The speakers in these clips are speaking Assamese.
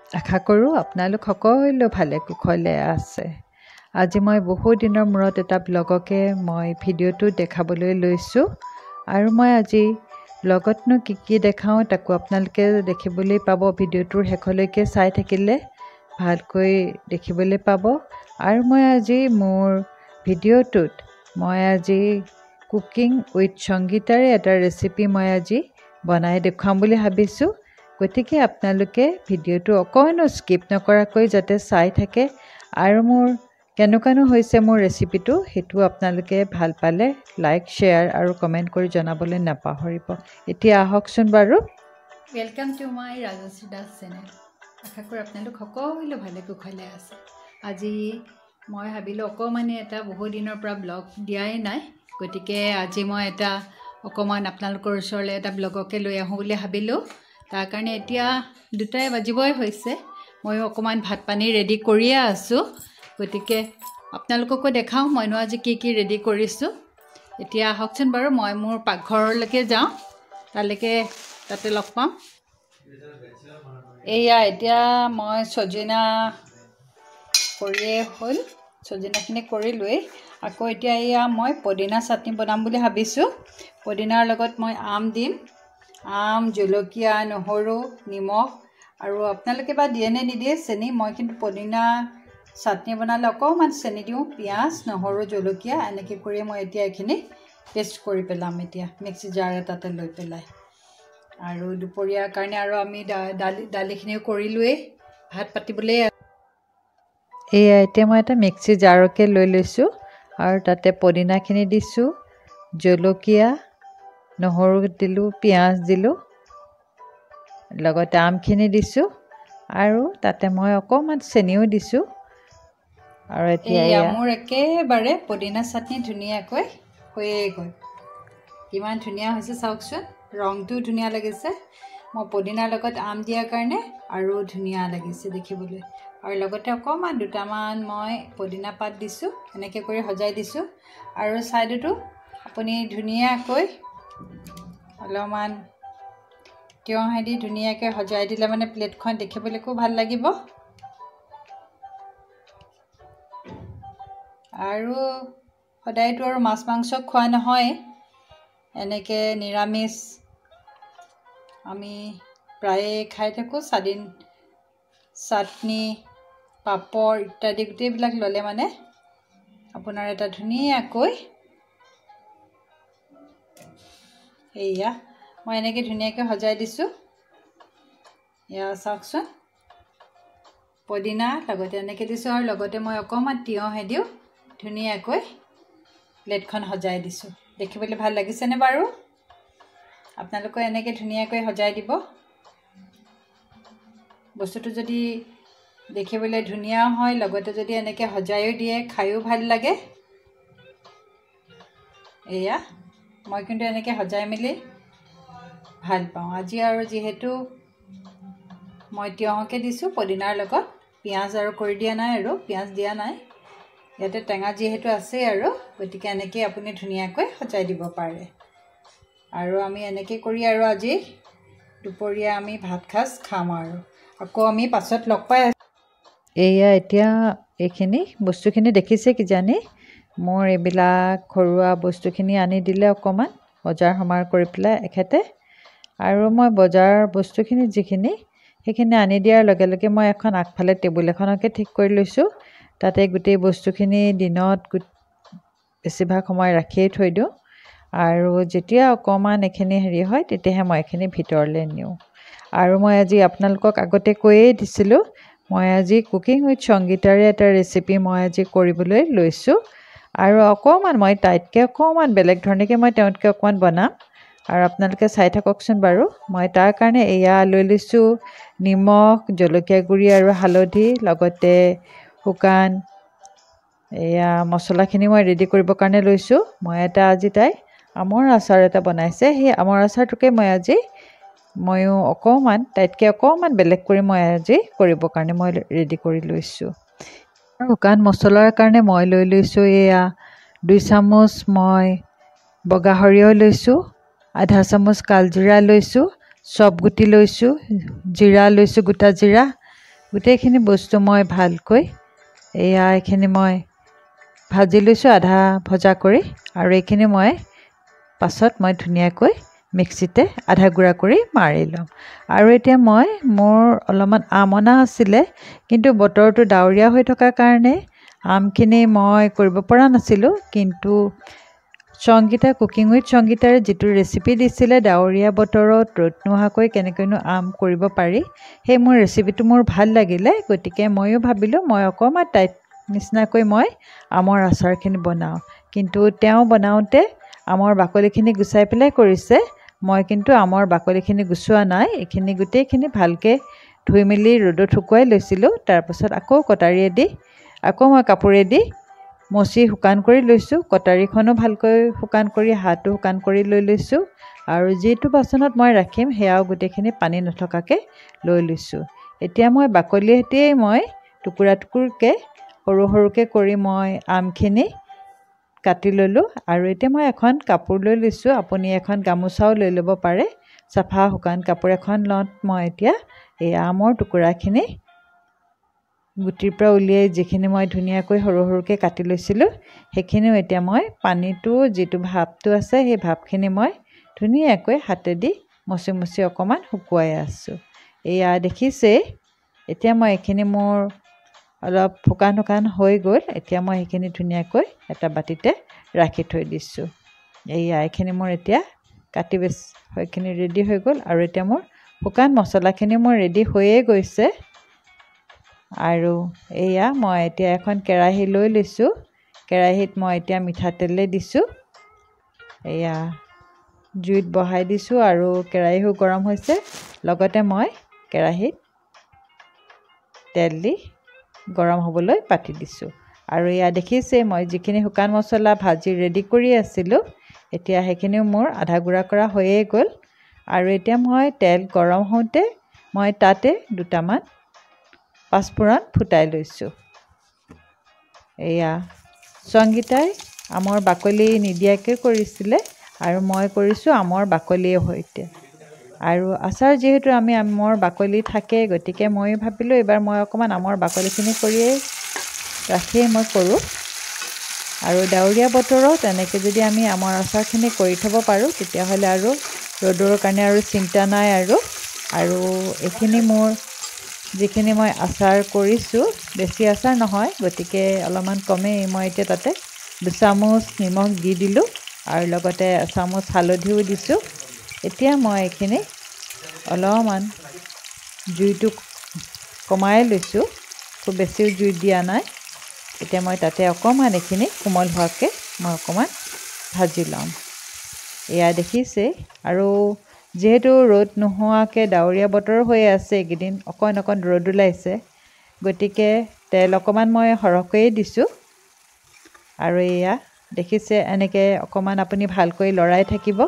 আশা কৰোঁ আপোনালোক সকলো ভালে কুশলে আছে। আজি মই বহু দিনৰ মূৰত এটা ব্লগকে মই ভিডিঅ'টো দেখাবলৈ লৈছোঁ আৰু মই আজি ব্লগতনো কি দেখাওঁ তাকো আপোনালোকে দেখিবলৈ পাব। ভিডিঅ'টোৰ শেষলৈকে চাই থাকিলে ভালকৈ দেখিবলৈ পাব। আৰু মই আজি মোৰ ভিডিঅ'টোত মই আজি কুকিং উইথ সংগীতাৰে এটা ৰেচিপি মই আজি বনাই দেখুৱাম বুলি ভাবিছোঁ। গতিকে আপোনালোকে ভিডিঅ'টো অকণো স্কিপ নকৰাকৈ যাতে চাই থাকে আৰু মোৰ কেনেকুৱানো হৈছে মোৰ ৰেচিপিটো সেইটো আপোনালোকে ভাল পালে লাইক শ্বেয়াৰ আৰু কমেণ্ট কৰি জনাবলৈ নাপাহৰিব। এতিয়া আহকচোন বাৰু। Welcome to my Rajashree Das channel. আশা কৰোঁ আপোনালোক সকলো ভালে কুশলে আছে। আজি মই ভাবিলোঁ অকণমানে এটা বহু দিনৰ পৰা ব্লগ দিয়াই নাই, গতিকে আজি মই এটা অকণমান আপোনালোকৰ ওচৰলৈ এটা ব্লগকে লৈ আহোঁ বুলি ভাবিলোঁ। তাৰ কাৰণে এতিয়া 2টাই বাজিবই হৈছে। ময়ো অকণমান ভাত পানী ৰেডি কৰিয়ে আছোঁ, গতিকে আপোনালোককো দেখাওঁ মইনো আজি কি ৰেডি কৰিছোঁ। এতিয়া আহকচোন বাৰু মই মোৰ পাকঘৰলৈকে যাওঁ, তাতে লগ পাম। এয়া এতিয়া মই ছজিনা কৰিয়ে হ'ল, ছজিনাখিনি কৰিলোৱেই। আকৌ এতিয়া এয়া মই পদিনা চাটনি বনাম বুলি ভাবিছোঁ। পদিনাৰ লগত মই আম দিম, আম, জলকীয়া, নহৰু, নিমখ আৰু আপোনালোকে বা দিয়ে নে নিদিয়ে চেনি। মই কিন্তু পদিনা চাটনি বনালে অকণমান চেনি দিওঁ, পিঁয়াজ, নহৰু, জলকীয়া এনেকৈ কৰি মই এতিয়া এইখিনি পেষ্ট কৰি পেলাম এতিয়া মিক্সি জাৰ এটাতে লৈ পেলাই। আৰু দুপৰীয়াৰ কাৰণে আৰু আমি দালিখিনিও কৰিলোৱেই, ভাত পাতিবলৈ। এয়া এতিয়া মই এটা মিক্সি জাৰকে লৈ লৈছোঁ আৰু তাতে পদিনাখিনি দিছোঁ, জলকীয়া, নহৰু দিলোঁ, পিঁয়াজ দিলোঁ, লগতে আমখিনি দিছোঁ আৰু তাতে মই অকণমান চেনিও দিছোঁ। আৰু এতিয়া মোৰ একেবাৰে পদিনা চাটনি ধুনীয়াকৈ হৈয়ে গ'ল। কিমান ধুনীয়া হৈছে চাওকচোন, ৰংটোও ধুনীয়া লাগিছে। মই পদিনাৰ লগত আম দিয়াৰ কাৰণে আৰু ধুনীয়া লাগিছে দেখিবলৈ। আৰু লগতে অকণমান 2টামান মই পদিনা পাত দিছোঁ, এনেকৈ কৰি সজাই দিছোঁ। আৰু ছাইডতো আপুনি ধুনীয়াকৈ অলপমান তিয়ঁহেদি ধুনীয়াকৈ সজাই দিলে মানে প্লেটখন দেখিবলৈ খুব ভাল লাগিব। আৰু সদায়তো আৰু মাছ মাংস খোৱা নহয়, এনেকৈ নিৰামিষ আমি প্ৰায়ে খাই থাকোঁ। চাটনি, পাপৰ ইত্যাদি গোটেইবিলাক ল'লে মানে আপোনাৰ এটা ধুনীয়াকৈ এয়া মই এনেকৈ ধুনীয়াকৈ সজাই দিছোঁ। এয়া চাওকচোন, পদিনা লগতে এনেকৈ দিছোঁ আৰু লগতে মই অকণমান তিয়ঁহে দিওঁ ধুনীয়াকৈ প্লেটখন সজাই দিছোঁ। দেখিবলৈ ভাল লাগিছেনে বাৰু? আপোনালোকে এনেকৈ ধুনীয়াকৈ সজাই দিব। বস্তুটো যদি দেখিবলৈ ধুনীয়া হয়, লগতে যদি এনেকৈ সজায়ো দিয়ে, খায়ো ভাল লাগে। এয়া মই কিন্তু এনেকৈ সজাই মেলি ভাল পাওঁ। আজি আৰু যিহেতু মই তিয়ঁহকে দিছোঁ পদিনাৰ লগত, পিঁয়াজ আৰু কৰি দিয়া নাই, আৰু পিঁয়াজ দিয়া নাই, ইয়াতে টেঙা যিহেতু আছেই আৰু, গতিকে এনেকৈ আপুনি ধুনীয়াকৈ সজাই দিব পাৰে। আৰু আমি এনেকৈ কৰি আৰু আজি দুপৰীয়া আমি ভাত সাজ খাম আৰু আকৌ আমি পাছত লগ পাই আছোঁ। এয়া এতিয়া এইখিনি বস্তুখিনি দেখিছে কিজানি, মোৰ এইবিলাক ঘৰুৱা বস্তুখিনি আনি দিলে অকণমান বজাৰ সমাৰ কৰি পেলাই এখেতে। আৰু মই বজাৰৰ বস্তুখিনি যিখিনি সেইখিনি আনি দিয়াৰ লগে লগে মই এখন আগফালে টেবুল এখনকে ঠিক কৰি লৈছোঁ। তাতে গোটেই বস্তুখিনি দিনত বেছিভাগ সময় ৰাখিয়েই থৈ দিওঁ, আৰু যেতিয়া অকণমান এইখিনি হেৰি হয় তেতিয়াহে মই এইখিনি ভিতৰলৈ নিওঁ। আৰু মই আজি আপোনালোকক আগতে কৈয়ে দিছিলোঁ, মই আজি কুকিং উইথ সংগীতাৰে এটা ৰেচিপি মই আজি কৰিবলৈ লৈছোঁ। আৰু অকণমান মই তাইতকৈ অকণমান বেলেগ ধৰণেকৈ মই তেওঁতকৈ অকণমান বনাম, আৰু আপোনালোকে চাই থাককচোন বাৰু। মই তাৰ কাৰণে এয়া লৈ লৈছোঁ নিমখ, জলকীয়া গুড়ি আৰু হালধি, লগতে শুকান এয়া মছলাখিনি মই ৰেডি কৰিবৰ কাৰণে লৈছোঁ। মই আজি তাই আমৰ আচাৰ এটা বনাইছে, সেই আমৰ আচাৰটোকে ময়ো অকণমান তাইতকৈ অকণমান বেলেগ কৰি মই আজি কৰিবৰ কাৰণে মই ৰেডি কৰি লৈছোঁ। আৰু শুকান মছলাৰ কাৰণে মই লৈ লৈছোঁ এয়া 2 চামুচ মই বগা সৰিয়হ লৈছোঁ, আধা চামুচ কালজিৰা লৈছোঁ, চপ গুটি লৈছোঁ, জিৰা লৈছোঁ, গোটা জিৰা, গোটেইখিনি বস্তু মই ভালকৈ এইখিনি মই ভাজি লৈছোঁ আধা ভজা কৰি আৰু এইখিনি মই পাছত মই ধুনীয়াকৈ মিক্সিতে আধা গুড়া কৰি মাৰি লওঁ আৰু এতিয়া মই মোৰ অলপমান আম অনা আছিলে কিন্তু বতৰটো ডাৱৰীয়া হৈ থকাৰ কাৰণে আমখিনি মই কৰিব পৰা নাছিলোঁ কিন্তু সংগীতা কুকিং উইথ সংগীতাৰে যিটো ৰেচিপি দিছিলে ডাৱৰীয়া বতৰত ৰ'দ নোহোৱাকৈ কেনেকৈনো আম কৰিব পাৰি সেই মোৰ ৰেচিপিটো মোৰ ভাল লাগিলে গতিকে ময়ো ভাবিলোঁ মই অকণমান টাইট নিচিনাকৈ মই আমৰ আচাৰখিনি বনাওঁ কিন্তু তেওঁ বনাওঁতে আমৰ বাকলিখিনি গুচাই পেলাই কৰিছে মই কিন্তু আমৰ বাকলিখিনি গুচোৱা নাই এইখিনি গোটেইখিনি ভালকৈ ধুই মেলি ৰ'দত শুকুৱাই লৈছিলোঁ তাৰপাছত আকৌ কটাৰীয়েদি আকৌ মই কাপোৰেদি মচি শুকান কৰি লৈছোঁ কটাৰীখনো ভালকৈ শুকান কৰি হাতো শুকান কৰি লৈ লৈছোঁ আৰু যিটো বাচনত মই ৰাখিম সেয়াও গোটেইখিনি পানী নথকাকৈ লৈ লৈছোঁ এতিয়া মই বাকলিয়েদিয়েই মই টুকুৰা টুকুৰকৈ সৰু সৰুকৈ কৰি মই আমখিনি কাটি ল'লোঁ আৰু এতিয়া মই এখন কাপোৰ লৈ লৈছোঁ আপুনি এখন গামোচাও লৈ ল'ব পাৰে চাফা শুকান কাপোৰ এখন লওঁত মই এতিয়া এই আমৰ টুকুৰাখিনি গুটিৰ পৰা উলিয়াই যিখিনি মই ধুনীয়াকৈ সৰু সৰুকৈ কাটি লৈছিলোঁ সেইখিনিও এতিয়া মই পানীটো যিটো ভাপটো আছে সেই ভাপখিনি মই ধুনীয়াকৈ হাতেদি মচি মচি অকণমান শুকুৱাই আছোঁ এয়া দেখিছেই এতিয়া মই এইখিনি মোৰ অলপ শুকান শুকান হৈ গ'ল এতিয়া মই সেইখিনি ধুনীয়াকৈ এটা বাতিতে ৰাখি থৈ দিছোঁ এইখিনি মোৰ এতিয়া কাটি বেছ সেইখিনি ৰেডি হৈ গ'ল আৰু এতিয়া মোৰ শুকান মছলাখিনি মোৰ ৰেডি হৈয়ে গৈছে আৰু মই এতিয়া এখন কেৰাহী লৈ লৈছোঁ কেৰাহীত মই এতিয়া মিঠাতেলে দিছোঁ জুইত বহাই দিছোঁ আৰু কেৰাহীও গৰম হৈছে লগতে মই কেৰাহীত তেল দি গৰম হ'বলৈ পাতি দিছোঁ আৰু দেখিছে মই যিখিনি শুকান মছলা ভাজি ৰেডি কৰি আছিলোঁ এতিয়া সেইখিনিও মোৰ আধা গুড়া কৰা হৈয়ে গ'ল আৰু এতিয়া মই তেল গৰম হওঁতে মই তাতে দুটামান পাঁচফোৰণ ফুটাই লৈছোঁ সংগীতাই আমৰ বাকলি নিদিয়াকৈ কৰিছিলে আৰু মই কৰিছোঁ আমৰ বাকলিৰ সৈতে আৰু আচাৰ যিহেতু আমি আমৰ বাকলি থাকে গতিকে মই ভাবিলোঁ এইবাৰ মই অকণমান আমৰ বাকলিখিনি কৰিয়েই ৰাখিয়েই মই কৰোঁ আৰু ডাৱৰীয়া বতৰত এনেকৈ যদি আমি আমৰ আচাৰখিনি কৰি থ'ব পাৰোঁ তেতিয়াহ'লে আৰু ৰ'দৰ কাৰণে আৰু চিন্তা নাই আৰু এইখিনি মোৰ যিখিনি মই আচাৰ কৰিছোঁ বেছি আচাৰ নহয় গতিকে অলপমান কমেই মই এতিয়া তাতে 2 চামুচ নিমখ দি দিলোঁ আৰু লগতে এচামুচ হালধিও দিছোঁ এতিয়া মই এইখিনি অলপমান জুইটো কমাই লৈছোঁ খুব বেছিও জুই দিয়া নাই এতিয়া মই তাতে অকণমান এইখিনি কোমল হোৱাকৈ মই অকণমান ভাজি ল'ম দেখিছে আৰু যিহেতু ৰ'দ নোহোৱাকৈ ডাৱৰীয়া বতৰ হৈ আছে এইকেইদিন অকণ অকণ ৰ'দ ওলাইছে গতিকে তেল অকণমান মই সৰহকৈয়ে দিছোঁ আৰু দেখিছে এনেকৈ অকণমান আপুনি ভালকৈ লৰাই থাকিব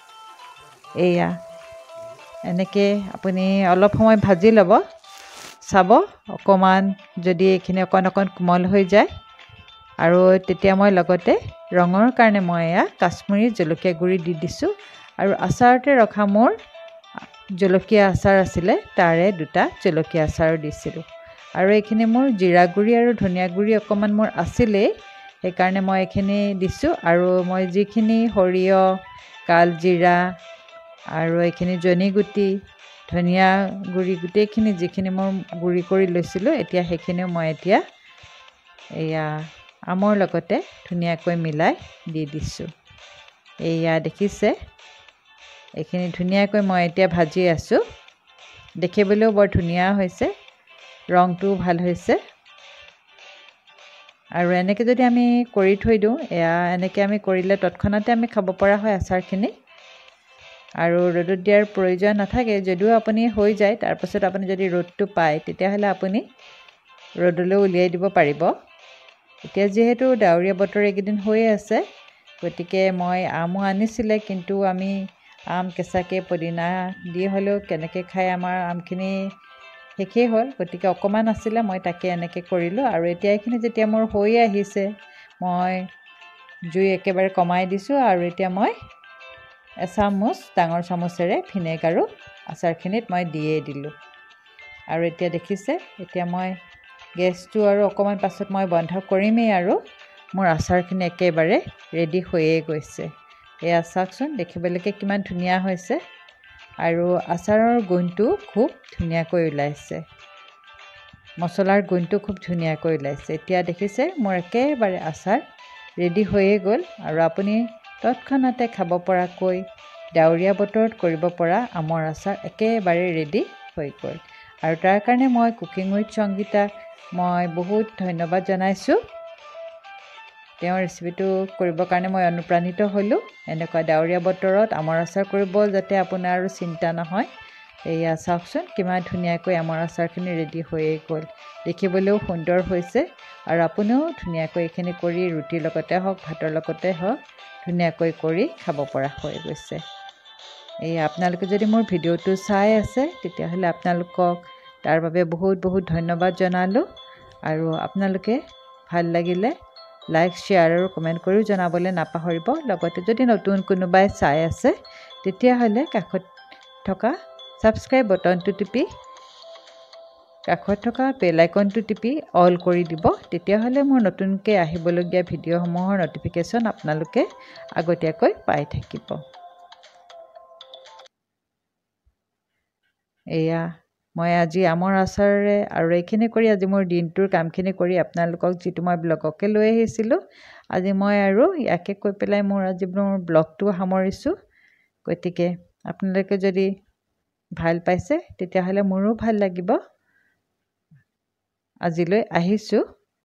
এনেকৈ আপুনি অলপ সময় ভাজি ল'ব চাব অকণমান যদি এইখিনি অকণ অকণ কোমল হৈ যায় আৰু তেতিয়া মই লগতে ৰঙৰ কাৰণে মই কাশ্মীৰী জলকীয়া গুড়ি দি দিছোঁ আৰু আচাৰতে ৰখা মোৰ জলকীয়া আচাৰ আছিলে তাৰে 2টা জলকীয়া আচাৰো দিছিলোঁ আৰু এইখিনি মোৰ জিৰা গুড়ি আৰু ধনিয়া গুড়ি অকণমান মোৰ আছিলেই সেইকাৰণে মই এইখিনি দিছোঁ আৰু মই যিখিনি সৰিয়হ কালজিৰা আৰু এইখিনি জনি গুটি ধনিয়া গুড়ি গোটেইখিনি যিখিনি মই গুড়ি কৰি লৈছিলোঁ এতিয়া সেইখিনিও মই এতিয়া আমৰ লগতে ধুনীয়াকৈ মিলাই দি দিছোঁ দেখিছে এইখিনি ধুনীয়াকৈ মই এতিয়া ভাজি আছোঁ দেখিবলৈও বৰ ধুনীয়া হৈছে ৰংটোও ভাল হৈছে আৰু এনেকৈ যদি আমি কৰি থৈ দিওঁ এনেকৈ আমি কৰিলে তৎক্ষণাতে আমি খাব পৰা হয় আচাৰখিনি আৰু ৰ'দত দিয়াৰ প্ৰয়োজন নাথাকে যদিও আপুনি হৈ যায় তাৰপাছত আপুনি যদি ৰ'দটো পায় তেতিয়াহ'লে আপুনি ৰ'দলৈ উলিয়াই দিব পাৰিব এতিয়া যিহেতু ডাৱৰীয়া বতৰ এইকেইদিন হৈয়ে আছে গতিকে মই আমো আনিছিলে কিন্তু আমি আম কেঁচাকৈ পদিনা দি হ'লেও কেনেকৈ খাই আমাৰ আমখিনি শেষেই হ'ল গতিকে অকণমান আছিলে মই তাকে এনেকৈ কৰিলোঁ আৰু এতিয়া এইখিনি যেতিয়া মোৰ হৈ আহিছে মই জুই একেবাৰে কমাই দিছোঁ আৰু এতিয়া মই এচামুচ ডাঙৰ চামুচেৰে ভিনেগাৰো আচাৰখিনিত মই দিয়েই দিলোঁ আৰু এতিয়া দেখিছে এতিয়া মই গেছটো আৰু অকণমান পাছত মই বন্ধ কৰিমেই আৰু মোৰ আচাৰখিনি একেবাৰে ৰেডি হৈয়ে গৈছে এয়া চাওকচোন দেখিবলৈকে কিমান ধুনীয়া হৈছে আৰু আচাৰৰ গুণটো খুব ধুনীয়াকৈ ওলাইছে মছলাৰ গুণটো খুব ধুনীয়াকৈ ওলাইছে এতিয়া দেখিছে মোৰ একেবাৰে আচাৰ ৰেডি হৈয়ে গ'ল আৰু আপুনি তৎক্ষণাতে খাব পৰাকৈ ডাৱৰীয়া বতৰত কৰিব পৰা আমৰ আচাৰ একেবাৰে ৰেডি হৈ গ'ল আৰু তাৰ কাৰণে মই কুকিং উইথ সংগীতাক মই বহুত ধন্যবাদ জনাইছোঁ তেওঁৰ ৰেচিপিটো কৰিবৰ কাৰণে মই অনুপ্ৰাণিত হ'লোঁ এনেকুৱা ডাৱৰীয়া বতৰত আমৰ আচাৰ কৰিব যাতে আপোনাৰ আৰু চিন্তা নহয় এয়া চাওকচোন কিমান ধুনীয়াকৈ আমৰ আচাৰখিনি ৰেডি হৈয়ে গ'ল দেখিবলৈও সুন্দৰ হৈছে আৰু আপুনিও ধুনীয়াকৈ এইখিনি কৰি ৰুটিৰ লগতে হওক ভাতৰ লগতে হওক ধুনীয়াকৈ কৰি খাব পৰা হৈ গৈছে এই আপোনালোকে যদি মোৰ ভিডিঅ'টো চাই আছে তেতিয়াহ'লে আপোনালোকক তাৰ বাবে বহুত বহুত ধন্যবাদ জনালোঁ আৰু আপোনালোকে ভাল লাগিলে লাইক শ্বেয়াৰ আৰু কমেণ্ট কৰিও জনাবলৈ নাপাহৰিব লগতে যদি নতুন কোনোবাই চাই আছে তেতিয়াহ'লে কাষত থকা ছাবস্ক্ৰাইব বটনটো টিপি কাষত থকা বেল আইকনটো টিপি অল কৰি দিব তেতিয়াহ'লে মোৰ নতুনকৈ আহিবলগীয়া ভিডিঅ'সমূহৰ নটিফিকেশ্যন আপোনালোকে আগতীয়াকৈ পাই থাকিব এয়া মই আজি আমৰ আচাৰেৰে আৰু এইখিনি কৰি আজি মোৰ দিনটোৰ কামখিনি কৰি আপোনালোকক যিটো মই ব্লগকে লৈ আহিছিলোঁ আজি মই আৰু ইয়াকে কৈ পেলাই মোৰ আজি মোৰ ব্লগটো সামৰিছোঁ গতিকে আপোনালোকে যদি ভাল পাইছে তেতিয়াহ'লে মোৰো ভাল লাগিব আজিলৈ আহিছোঁ